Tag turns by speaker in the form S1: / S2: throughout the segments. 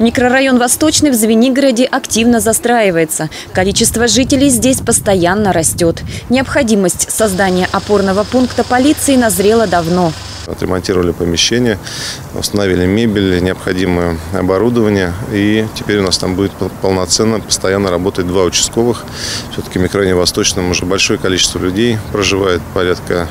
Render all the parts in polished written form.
S1: Микрорайон Восточный в Звенигороде активно застраивается. Количество жителей здесь постоянно растет. Необходимость создания опорного пункта полиции назрела давно.
S2: Отремонтировали помещение, установили мебель, необходимое оборудование. И теперь у нас там будет полноценно, постоянно работать 2 участковых. Все-таки в микрорайоне Восточном уже большое количество людей проживает, порядка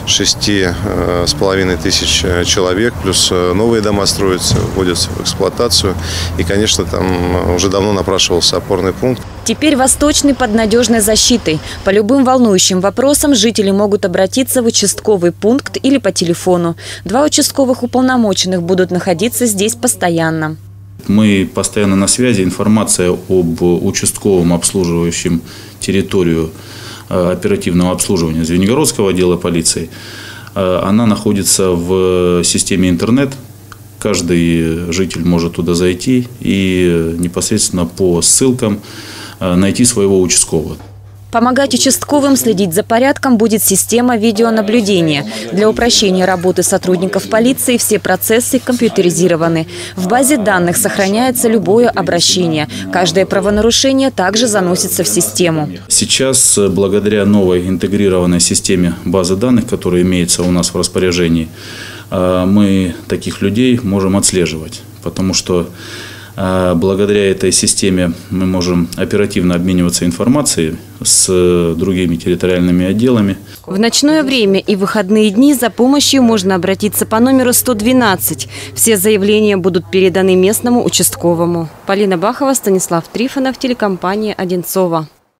S2: 6,5 тысяч человек. Плюс новые дома строятся, вводятся в эксплуатацию. И, конечно, там уже давно напрашивался опорный пункт.
S1: Теперь Восточный под надежной защитой. По любым волнующим вопросам жители могут обратиться в участковый пункт или по телефону. 2 участковых уполномоченных будут находиться здесь постоянно.
S3: Мы постоянно на связи. Информация об участковом, обслуживающем территорию оперативного обслуживания Звенигородского отдела полиции, она находится в системе интернет. Каждый житель может туда зайти и непосредственно по ссылкам найти своего участкового.
S1: Помогать участковым следить за порядком будет система видеонаблюдения. Для упрощения работы сотрудников полиции все процессы компьютеризированы. В базе данных сохраняется любое обращение. Каждое правонарушение также заносится в систему.
S3: Сейчас, благодаря новой интегрированной системе базы данных, которая имеется у нас в распоряжении, мы таких людей можем отслеживать, потому что благодаря этой системе мы можем оперативно обмениваться информацией с другими территориальными отделами.
S1: В ночное время и выходные дни за помощью можно обратиться по номеру 112. Все заявления будут переданы местному участковому. Полина Бахова, Станислав Трифонов, телекомпания «Одинцово».